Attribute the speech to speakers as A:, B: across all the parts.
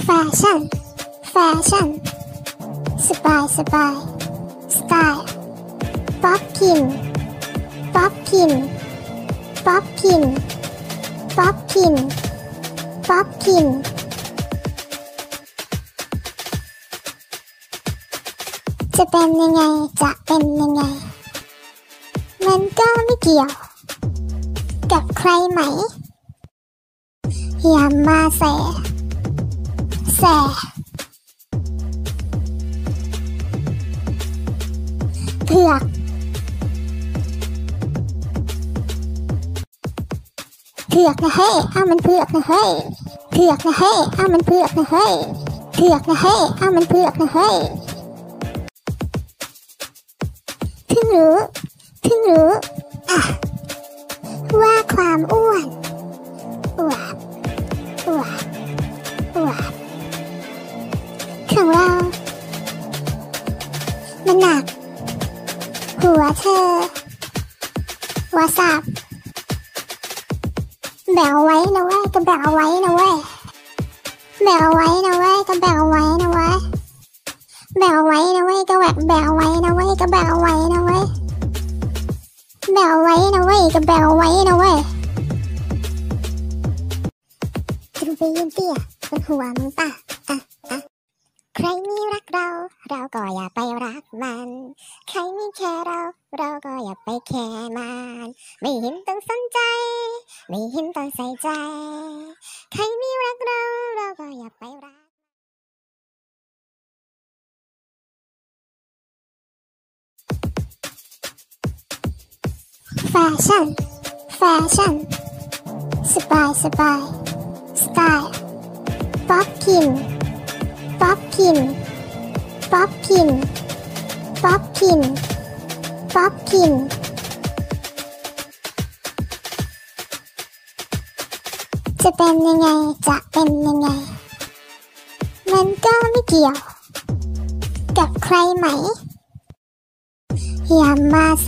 A: ชั่นแฟชั่นสบายสบายสไตล์ป๊อปพินป๊อปพินป๊อปพินป๊อปพินป๊อปพินจะเป็นยังไงจะเป็นยังไงมันก็ไม่เกี่ยวกับใครไหมอย่ามาแสเผือกนะเฮ้ยเอามันเผือกนะเฮ้ยเผือกนะเฮ้ยเอามันเผือกนะเฮ้ยเผือกนะเฮ้ยเอามันเผือกนะเฮ้ยเพิ่งรู้ว่าความอ้วนอวบของเรามันหนักหัวเธอวาสับแบกเอาไว้นะเว้ยก็แบกเอาไว้นะเว้ยแบกเอาไว้นะเว้ยก็แบกเอาไว้นะเว้ยแบกเอาไว้นะเว้ยก็แบกเอาไว้นะเว้ยก็แบกเอาไว้นะเว้ยแบกเอาไว้นะเว้ยก็แบกเอาไว้นะเว้ยจะไปยืนเตี้ยบนหัวมึงป่ะใครมีรักเราก็อย่าไปรักมันใครมีแค่เราก็อย่าไปแค่มันไม่เห็นต้องสนใจไม่เห็นต้องใส่ใจใครมีรักเราก็อย่าไปรักแฟชั่นสบายสไตล์ป๊อปพินจะเป็นยังไงจะเป็นยังไงมันก็ไม่เกี่ยวกับใครไหมอย่ามาแส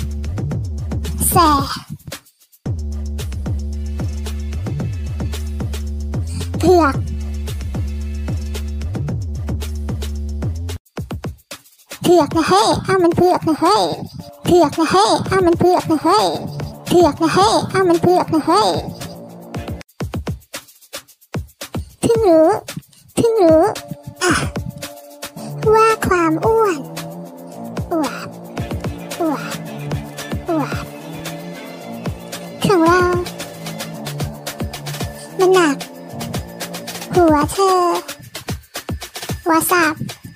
A: เผือกนะเฮ้ยเอามันเผือกนะเฮ้ยเผือกนะเฮ้ยเอามันเผือกนะเฮ้ยเผือกนะเฮ้ยเอามันเผือกนะเฮ้ยเพิ่งรู้ว่าความอ้วนอวบของเรามันหนักหัวเธอวาสับ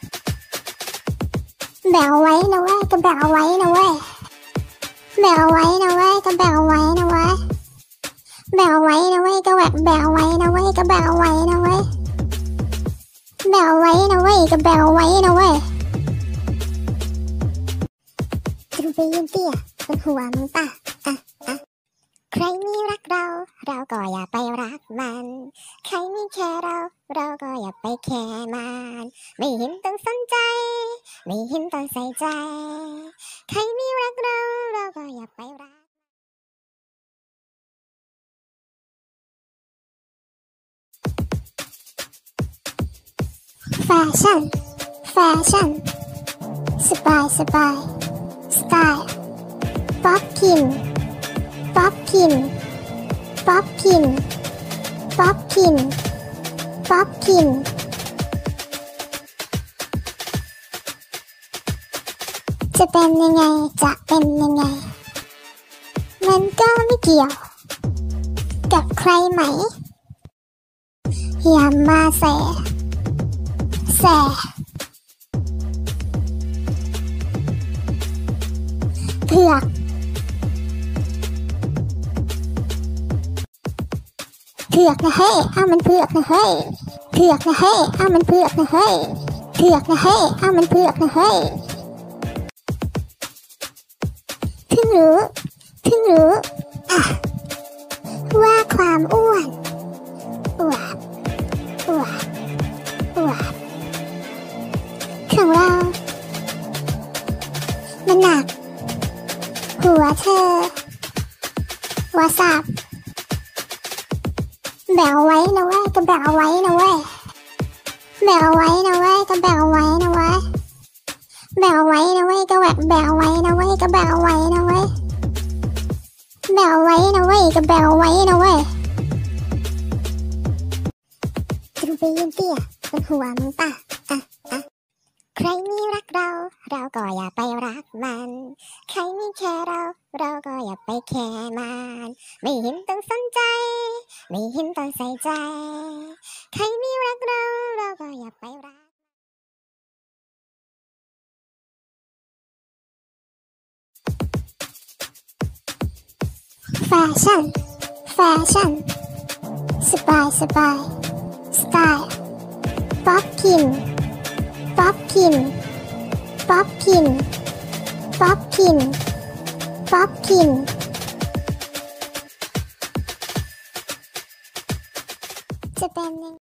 A: แบกเอาไว้นะเว้ยก็แบกเอาไว้นะเว้ยแบกเอาไว้นะเว้ยก็แบกเอาไว้นะเว้ยแบกเอาไว้นะเว้ยก็แบกเอาไว้นะเว้ยก็แบกเอาไว้นะเว้ยแบกเอาไว้นะเว้ยก็แบกเอาไว้นะเว้ยจะไปยืนเตี้ยบนหัวมึงป่ะใครมีรักเราก็อย่าไปรักมันใครมีแค่เราก็อย่าไปแค่มันไม่เห็นต้องสนใจไม่เห็นต้องใส่ใจใครมีรักเราก็อย่าไปรักแฟชั่นสบายสไตล์ป๊อปพินจะเป็นยังไงจะเป็นยังไงมันก็ไม่เกี่ยวกับใครไหมอย่ามาแสเผือกนะเฮ้ยเอามันเผือกนะเฮ้ยเผือกนะเฮ้ยเอามันเผือกนะเฮ้ยเผือกนะเฮ้ยเอามันเผือกนะเฮ้ยเพิ่งรู้ว่าความอ้วนอวบของเรามันหนักหัวเธอวาสับแบกเอาไว้นะเว้ยก็แบกเอาไว้นะเว้ยแบกเอาไว้นะเว้ยก็แบกเอาไว้นะเว้ยแบกเอาไว้นะเว้ยก็แบกเอาไว้นะเว้ยก็แบกเอาไว้นะเว้ยแบกเอาไว้นะเว้ยก็แบกเอาไว้นะเว้ยจะไปยืนเตี้ยบนหัวมึงป่ะใครมีรักเราเราก็อย่าไปรักมันใครมีแค่เราก็อย่าไปแค่มันไม่เห็นต้องสนใจไม่เห็นต้องใส่ใจใครมีรักเราก็อย่าไปรักแฟชั่นสบายสไตล์ป๊อปพินจะเป็น